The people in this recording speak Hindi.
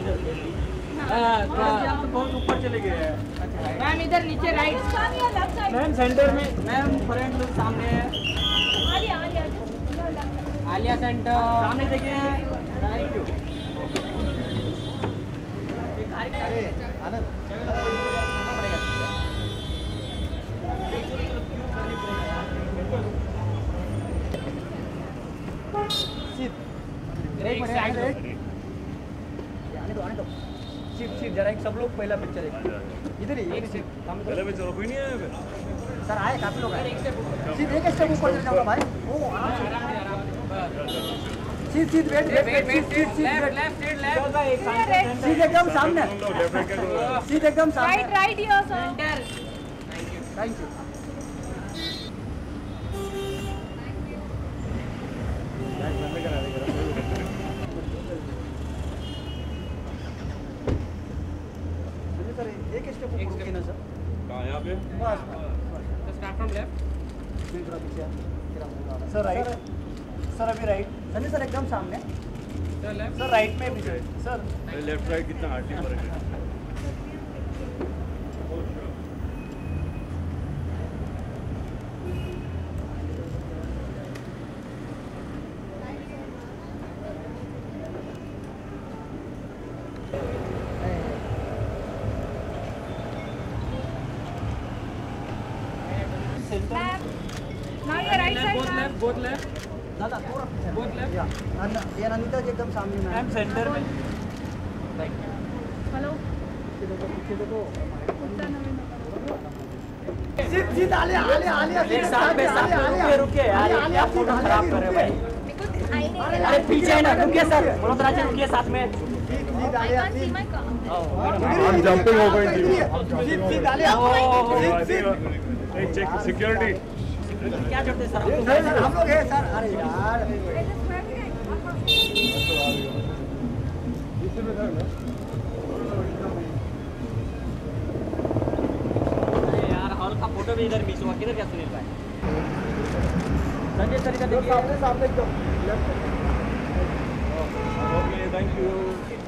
बहुत ऊपर चले गए हैं। मैम इधर नीचे राइट। मैम सेंटर में, मैम फ्रंट लुक सामने है। आलिया सेंटर सामने देखिए। Thank you. जरा एक सब लोग पहला पिक्चर इधर ही एक पहले पिक्चर कोई नहीं आया सर आए काफी लोग आए। सीट एक स्टेप ऊपर चले जाऊंगा भाई। ओ seat seat wait wait seat seat seat एकदम सामने। सीट एकदम सामने। Right right your centre. Thank you. Sir एक स्टेप ऊपर रुकिए ना सर। कहाँ यहाँ पे? बस start from left. Sir right. Sir अभी राइट। संजय सर एकदम सामने। Sir left. सर राइट में भी सर। लेफ्ट राइट कितना हार्डली फर्क है? Now your right side. Both left दादा थोड़ा पीछे Both left? या ये अनिता जी एकदम सामने में मैम सेंटर में। हेलो। पीछे देखो सीट आले आले आले एक साथ में रुके रुके यार ये आप फोटो खराब कर रहे हो भाई। अरे पीछे है ना रुकिए सर बड़ोदरा जी रुकिए साथ में। I'm jumping over into you. Seat आले Check security. क्या करते सर हम लोग हैं सर। अरे यार हॉल का फोटो भी इधर मिस हुआ। किधर क्या सुनील भाई? संजय सर इधर देखिए सामने एकदम। Okay, thank you.